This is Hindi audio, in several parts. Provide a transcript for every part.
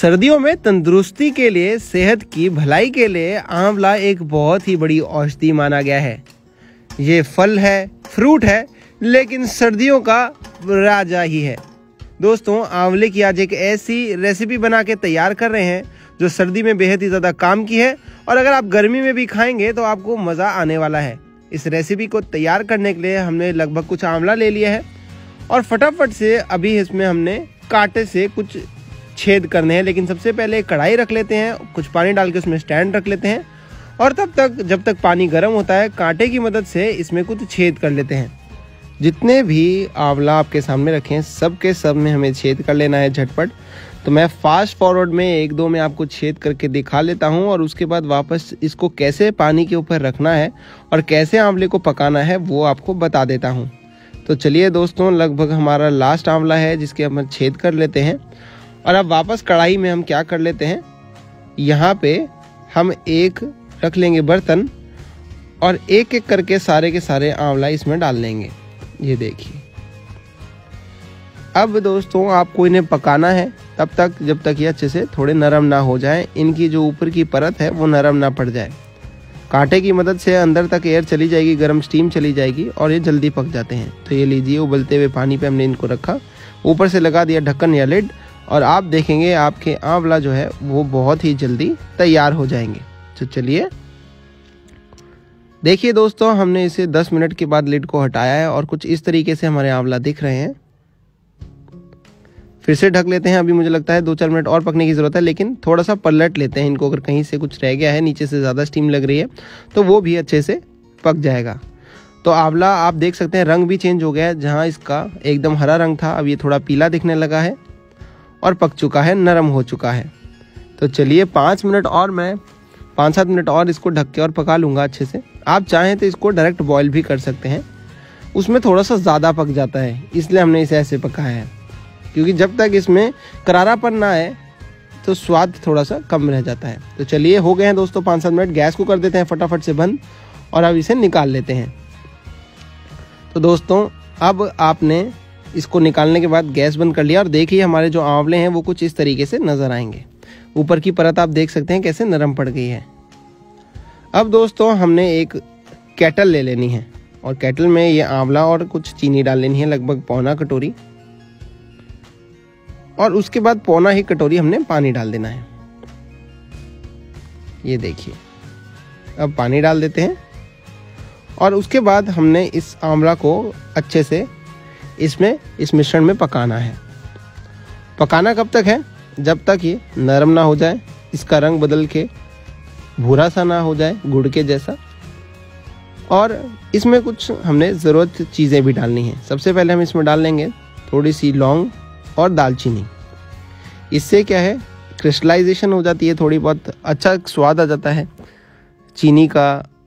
सर्दियों में तंदुरुस्ती के लिए, सेहत की भलाई के लिए आंवला एक बहुत ही बड़ी औषधि माना गया है। ये फल है, फ्रूट है, लेकिन सर्दियों का राजा ही है। दोस्तों, आंवले की आज एक ऐसी रेसिपी बना के तैयार कर रहे हैं जो सर्दी में बेहद ही ज़्यादा काम की है, और अगर आप गर्मी में भी खाएंगे तो आपको मज़ा आने वाला है। इस रेसिपी को तैयार करने के लिए हमने लगभग कुछ आंवला ले लिया है और फटाफट से अभी इसमें हमने कांटे से कुछ छेद करने हैं। लेकिन सबसे पहले कढ़ाई रख लेते हैं, कुछ पानी डाल के उसमें स्टैंड रख लेते हैं, और तब तक जब तक पानी गर्म होता है कांटे की मदद से इसमें कुछ छेद कर लेते हैं। जितने भी आंवला आपके सामने रखे हैं सब के सब में हमें छेद कर लेना है झटपट। तो मैं फास्ट फॉरवर्ड में एक दो में आपको छेद करके दिखा लेता हूं, और उसके बाद वापस इसको कैसे पानी के ऊपर रखना है और कैसे आंवले को पकाना है वो आपको बता देता हूं। तो चलिए दोस्तों, लगभग हमारा लास्ट आंवला है जिसके हम छेद कर लेते हैं। और अब वापस कढ़ाई में हम क्या कर लेते हैं, यहाँ पे हम एक रख लेंगे बर्तन और एक एक करके सारे के सारे आंवला इसमें डाल लेंगे। ये देखिए। अब दोस्तों, आपको इन्हें पकाना है तब तक जब तक ये अच्छे से थोड़े नरम ना हो जाए, इनकी जो ऊपर की परत है वो नरम ना पड़ जाए। कांटे की मदद से अंदर तक एयर चली जाएगी, गर्म स्टीम चली जाएगी और ये जल्दी पक जाते हैं। तो ये लीजिए, उबलते हुए पानी पे हमने इनको रखा, ऊपर से लगा दिया ढक्कन या लिड, और आप देखेंगे आपके आंवला जो है वो बहुत ही जल्दी तैयार हो जाएंगे। तो चलिए देखिए दोस्तों, हमने इसे 10 मिनट के बाद लिड को हटाया है और कुछ इस तरीके से हमारे आंवला दिख रहे हैं। फिर से ढक लेते हैं। अभी मुझे लगता है 2-4 मिनट और पकने की ज़रूरत है, लेकिन थोड़ा सा पलट लेते हैं इनको। अगर कहीं से कुछ रह गया है, नीचे से ज़्यादा स्टीम लग रही है, तो वो भी अच्छे से पक जाएगा। तो आंवला आप देख सकते हैं रंग भी चेंज हो गया है। जहाँ इसका एकदम हरा रंग था, अब ये थोड़ा पीला दिखने लगा है और पक चुका है, नरम हो चुका है। तो चलिए 5 मिनट और, मैं 5-7 मिनट और इसको ढक के और पका लूँगा अच्छे से। आप चाहें तो इसको डायरेक्ट बॉईल भी कर सकते हैं, उसमें थोड़ा सा ज़्यादा पक जाता है, इसलिए हमने इसे ऐसे पकाया है। क्योंकि जब तक इसमें करारापन ना आए तो स्वाद थोड़ा सा कम रह जाता है। तो चलिए, हो गए हैं दोस्तों 5-7 मिनट। गैस को कर देते हैं फटाफट से बंद और अब इसे निकाल लेते हैं। तो दोस्तों, अब आपने इसको निकालने के बाद गैस बंद कर लिया और देखिए हमारे जो आंवले हैं वो कुछ इस तरीके से नज़र आएंगे। ऊपर की परत आप देख सकते हैं कैसे नरम पड़ गई है। अब दोस्तों, हमने एक केटल ले लेनी है और केटल में ये आंवला और कुछ चीनी डाल लेनी है, लगभग पौना कटोरी, और उसके बाद पौना ही कटोरी हमने पानी डाल देना है। ये देखिए, अब पानी डाल देते हैं और उसके बाद हमने इस आंवला को अच्छे से इसमें इस मिश्रण में पकाना है। पकाना कब तक है? जब तक ये नरम ना हो जाए, इसका रंग बदल के भूरा सा ना हो जाए, गुड़ के जैसा। और इसमें कुछ हमने ज़रूरत चीज़ें भी डालनी हैं। सबसे पहले हम इसमें डाल लेंगे थोड़ी सी लौंग और दालचीनी। इससे क्या है, क्रिस्टलाइजेशन हो जाती है, थोड़ी बहुत अच्छा स्वाद आ जाता है, चीनी का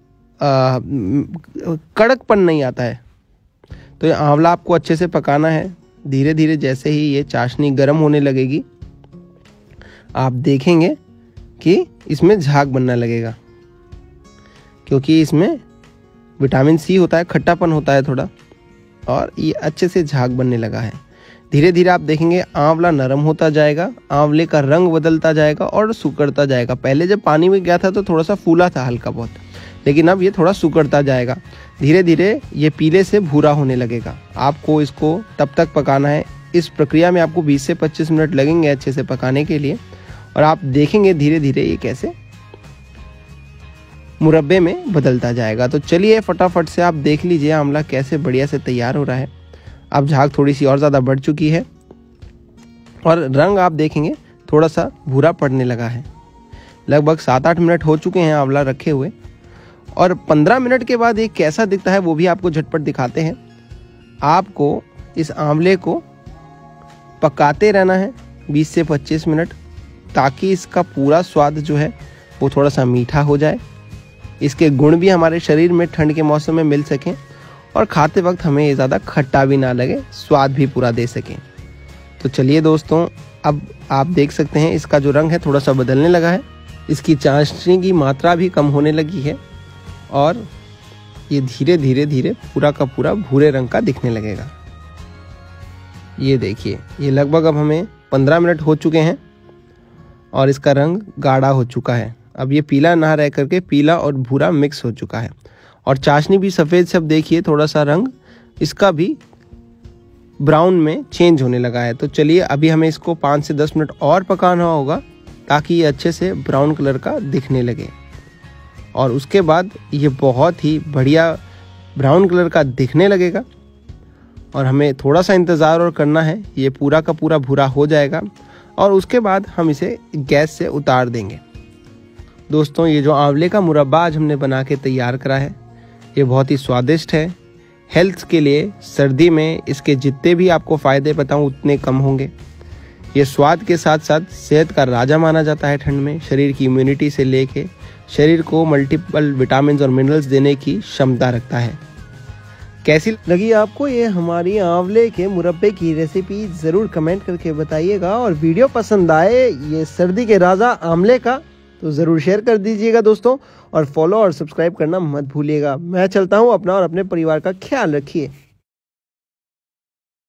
कड़कपन नहीं आता है। तो ये आंवला आपको अच्छे से पकाना है। धीरे धीरे जैसे ही ये चाशनी गर्म होने लगेगी, आप देखेंगे कि इसमें झाग बनने लगेगा, क्योंकि इसमें विटामिन सी होता है, खट्टापन होता है थोड़ा, और ये अच्छे से झाग बनने लगा है। धीरे धीरे आप देखेंगे आंवला नरम होता जाएगा, आंवले का रंग बदलता जाएगा और सुकड़ता जाएगा। पहले जब पानी में गया था तो थोड़ा सा फूला था हल्का बहुत, लेकिन अब ये थोड़ा सुकड़ता जाएगा। धीरे धीरे ये पीले से भूरा होने लगेगा। आपको इसको तब तक पकाना है। इस प्रक्रिया में आपको 20 से 25 मिनट लगेंगे अच्छे से पकाने के लिए, और आप देखेंगे धीरे धीरे ये कैसे मुरब्बे में बदलता जाएगा। तो चलिए फटाफट से आप देख लीजिए आंवला कैसे बढ़िया से तैयार हो रहा है। अब झाग थोड़ी सी और ज़्यादा बढ़ चुकी है और रंग आप देखेंगे थोड़ा सा भूरा पड़ने लगा है। लगभग 7-8 मिनट हो चुके हैं आंवला रखे हुए, और 15 मिनट के बाद ये कैसा दिखता है वो भी आपको झटपट दिखाते हैं। आपको इस आंवले को पकाते रहना है 20 से 25 मिनट, ताकि इसका पूरा स्वाद जो है वो थोड़ा सा मीठा हो जाए, इसके गुण भी हमारे शरीर में ठंड के मौसम में मिल सकें, और खाते वक्त हमें ये ज़्यादा खट्टा भी ना लगे, स्वाद भी पूरा दे सकें। तो चलिए दोस्तों, अब आप देख सकते हैं इसका जो रंग है थोड़ा सा बदलने लगा है, इसकी चाशनी की मात्रा भी कम होने लगी है, और ये धीरे धीरे धीरे पूरा का पूरा भूरे रंग का दिखने लगेगा। ये देखिए, ये लगभग अब हमें 15 मिनट हो चुके हैं और इसका रंग गाढ़ा हो चुका है। अब ये पीला ना रह करके पीला और भूरा मिक्स हो चुका है और चाशनी भी सफ़ेद से अब देखिए थोड़ा सा रंग इसका भी ब्राउन में चेंज होने लगा है। तो चलिए अभी हमें इसको 5 से 10 मिनट और पकाना होगा ताकि ये अच्छे से ब्राउन कलर का दिखने लगे और उसके बाद ये बहुत ही बढ़िया ब्राउन कलर का दिखने लगेगा और हमें थोड़ा सा इंतज़ार और करना है। ये पूरा का पूरा भूरा हो जाएगा और उसके बाद हम इसे गैस से उतार देंगे। दोस्तों ये जो आंवले का मुरब्बा आज हमने बना के तैयार करा है ये बहुत ही स्वादिष्ट है। हेल्थ के लिए सर्दी में इसके जितने भी आपको फ़ायदे बताऊं उतने कम होंगे। ये स्वाद के साथ साथ सेहत का राजा माना जाता है। ठंड में शरीर की इम्यूनिटी से लेके शरीर को मल्टीपल विटामिन और मिनरल्स देने की क्षमता रखता है। कैसी लगी आपको ये हमारी आंवले के मुरब्बे की रेसिपी ज़रूर कमेंट करके बताइएगा और वीडियो पसंद आए ये सर्दी के राजा आंवले का तो ज़रूर शेयर कर दीजिएगा दोस्तों और फॉलो और सब्सक्राइब करना मत भूलिएगा। मैं चलता हूँ, अपना और अपने परिवार का ख्याल रखिए।